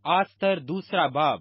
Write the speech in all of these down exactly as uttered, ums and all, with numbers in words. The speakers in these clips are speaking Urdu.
آستر دوسرا باب۔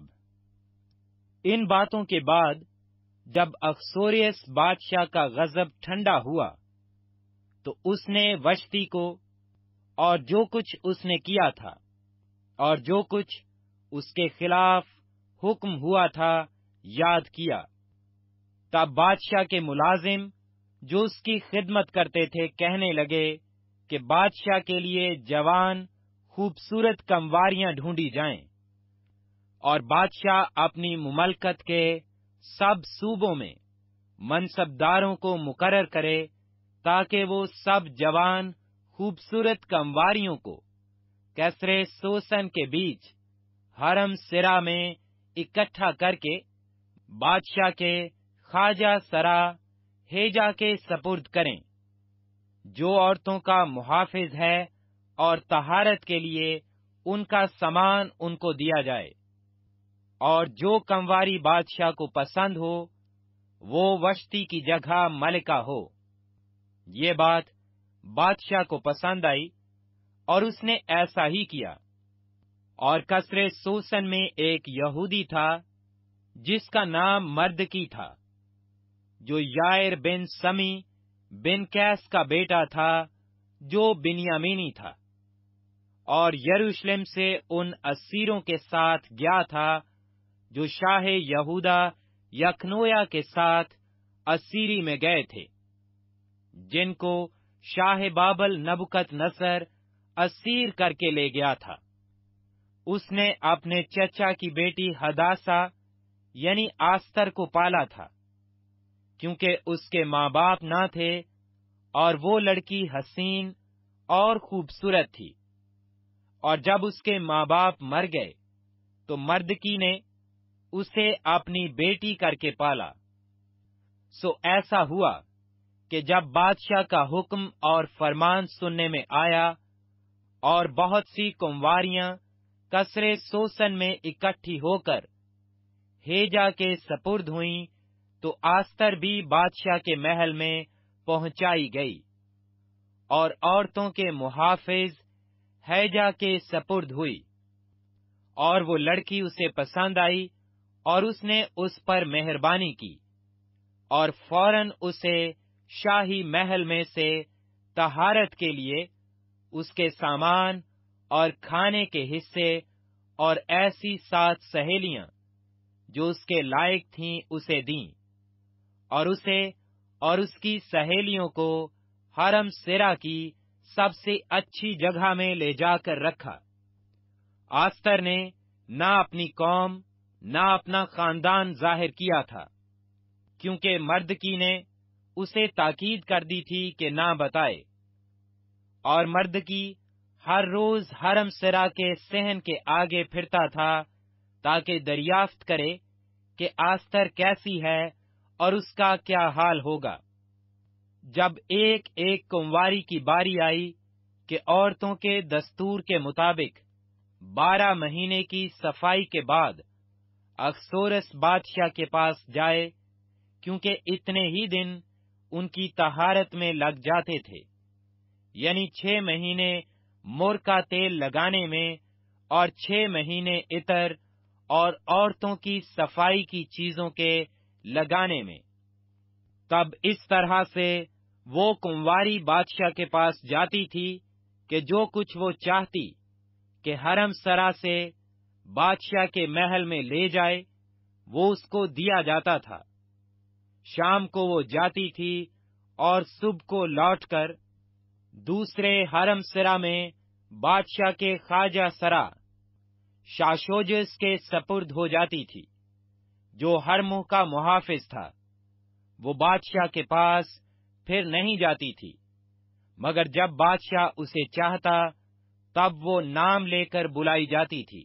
ان باتوں کے بعد جب اخسوریس بادشاہ کا غضب ٹھنڈا ہوا تو اس نے وشتی کو اور جو کچھ اس نے کیا تھا اور جو کچھ اس کے خلاف حکم ہوا تھا یاد کیا۔ تب بادشاہ کے ملازم جو اس کی خدمت کرتے تھے کہنے لگے کہ بادشاہ کے لیے جوان خوبصورت کنواریاں ڈھونڈی جائیں، اور بادشاہ اپنی مملکت کے سب صوبوں میں منصبداروں کو مقرر کرے تاکہ وہ سب جوان خوبصورت کنواریوں کو کسرے سوسن کے بیچ حرم سرا میں اکٹھا کر کے بادشاہ کے خواجہ سرا ہیجا کے سپرد کریں، جو عورتوں کا محافظ ہے، اور طہارت کے لیے ان کا سامان ان کو دیا جائے، اور جو کنواری بادشاہ کو پسند ہو وہ وشتی کی جگہ ملکہ ہو۔ یہ بات بادشاہ کو پسند آئی اور اس نے ایسا ہی کیا۔ اور کسرے سوسن میں ایک یہودی تھا جس کا نام مردکی تھا، جو یائر بن سمی بن کیس کا بیٹا تھا، جو بنیامینی تھا، اور یروشلم سے ان اسیروں کے ساتھ گیا تھا جو شاہ یہودا یکنویا کے ساتھ اسیری میں گئے تھے، جن کو شاہ بابل نبوکت نصر اسیر کر کے لے گیا تھا۔ اس نے اپنے چچا کی بیٹی ہداسا یعنی آستر کو پالا تھا، کیونکہ اس کے ماں باپ نہ تھے، اور وہ لڑکی حسین اور خوبصورت تھی۔ اور جب اس کے ماں باپ مر گئے تو مردکی نے اسے اپنی بیٹی کر کے پالا۔ سو ایسا ہوا کہ جب بادشاہ کا حکم اور فرمان سننے میں آیا اور بہت سی کنواریاں کسرے سوسن میں اکٹھی ہو کر ہیجا کے سپرد ہوئیں، تو آستر بھی بادشاہ کے محل میں پہنچائی گئی، اور عورتوں کے محافظ ہیجا کے سپرد ہوئی، اور وہ لڑکی اسے پسند آئی، اور اس نے اس پر مہربانی کی، اور فوراً اسے شاہی محل میں سے طہارت کے لیے اس کے سامان اور کھانے کے حصے اور ایسی سات سہیلیاں جو اس کے لائق تھیں اسے دیں، اور اسے اور اس کی سہیلیوں کو حرم سرا کی سب سے اچھی جگہ میں لے جا کر رکھا۔ آستر نے نہ اپنی قوم نہ اپنا خاندان ظاہر کیا تھا، کیونکہ مردکی نے اسے تاکید کر دی تھی کہ نہ بتائے۔ اور مردکی ہر روز حرم سرا کے صحن کے آگے پھرتا تھا تاکہ دریافت کرے کہ آستر کیسی ہے اور اس کا کیا حال ہوگا۔ جب ایک ایک کنواری کی باری آئی کہ عورتوں کے دستور کے مطابق بارہ مہینے کی صفائی کے بعد اخسورس بادشاہ کے پاس جائے، کیونکہ اتنے ہی دن ان کی طہارت میں لگ جاتے تھے، یعنی چھ مہینے مر کا تیل لگانے میں اور چھ مہینے عطر اور عورتوں کی صفائی کی چیزوں کے لگانے میں۔ تب اس طرح سے وہ کنواری بادشاہ کے پاس جاتی تھی کہ جو کچھ وہ چاہتی کہ حرم سرا سے بادشاہ کے محل میں لے جائے وہ اس کو دیا جاتا تھا۔ شام کو وہ جاتی تھی اور صبح کو لوٹ کر دوسرے حرم سرا میں بادشاہ کے خواجہ سرا شاشوجس کے سپرد ہو جاتی تھی، جو حرموں کا محافظ تھا۔ وہ بادشاہ کے پاس پھر نہیں جاتی تھی، مگر جب بادشاہ اسے چاہتا تب وہ نام لے کر بلائی جاتی تھی۔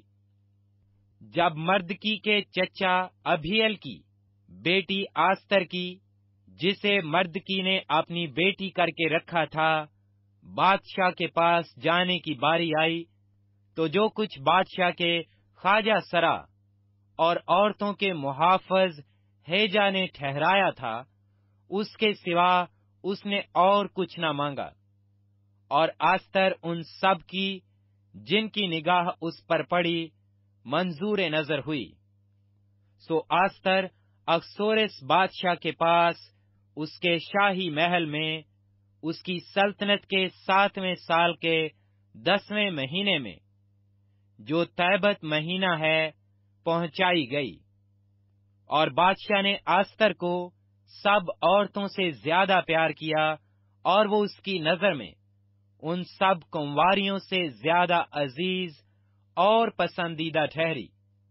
جب مردکی کے چچا ابھیل کی بیٹی آستر کی، جسے مردکی نے اپنی بیٹی کر کے رکھا تھا، بادشاہ کے پاس جانے کی باری آئی، تو جو کچھ بادشاہ کے خواجہ سرا اور عورتوں کے محافظ ہیجا نے ٹھہرایا تھا، اس کے سوا اس نے اور کچھ نہ مانگا۔ اور آستر ان سب کی جن کی نگاہ اس پر پڑی मंजूर नजर हुई। सो आस्तर अक्सोरिस बादशाह के पास उसके शाही महल में उसकी सल्तनत के सातवें साल के दसवें महीने में, जो तैबत महीना है, पहुंचाई गई। और बादशाह ने आस्तर को सब औरतों से ज्यादा प्यार किया, और वो उसकी नजर में उन सब कुंवारियों से ज्यादा अजीज और पसंदीदा ठहरी।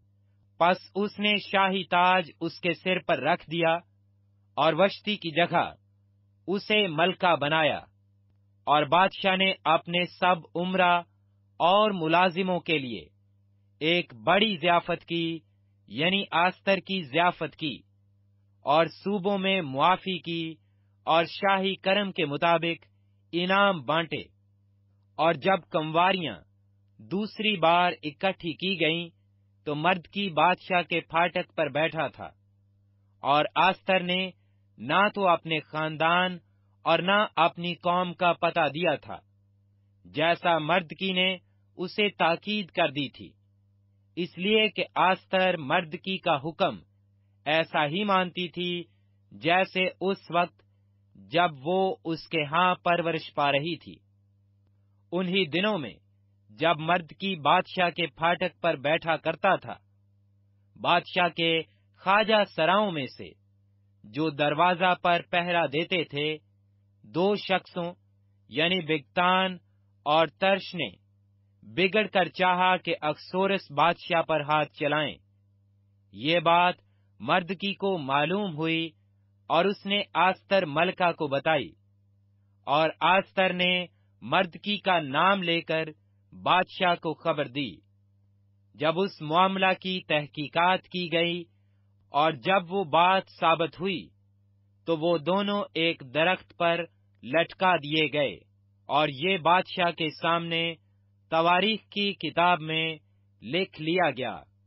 पस उसने शाही ताज उसके सिर पर रख दिया और वश्ती की जगह उसे मलका बनाया। और बादशाह ने अपने सब उमरा और मुलाजिमों के लिए एक बड़ी ज़ियाफत की, यानी आस्तर की ज़ियाफत की, और सूबों में मुआफी की, और शाही करम के मुताबिक इनाम बांटे। और जब कंवारियां दूसरी बार इकट्ठी की गईं, तो मर्द की बादशाह के फाटक पर बैठा था, और आस्तर ने ना तो अपने खानदान और ना अपनी कौम का पता दिया था, जैसा मर्द की ने उसे ताकीद कर दी थी, इसलिए कि आस्तर मर्द की का हुक्म ऐसा ही मानती थी जैसे उस वक्त जब वो उसके हां परवरिश पा रही थी। उन्हीं दिनों में जब मर्द की बादशाह के फाटक पर बैठा करता था, बादशाह के ख्वाजा सराओं में से जो दरवाजा पर पहरा देते थे, दो शख्सों यानी बिगतान और तर्श ने बिगड़ कर चाहा कि अक्सोरिस बादशाह पर हाथ चलाएं। ये बात मर्द की को मालूम हुई और उसने आस्तर मलका को बताई, और आस्तर ने मर्द की का नाम लेकर बादशाह को खबर दी। जब उस मामला की तहकीकात की गई और जब वो बात साबित हुई, तो वो दोनों एक दरख्त पर लटका दिए गए, और ये बादशाह के सामने तवारीख की किताब में लिख लिया गया।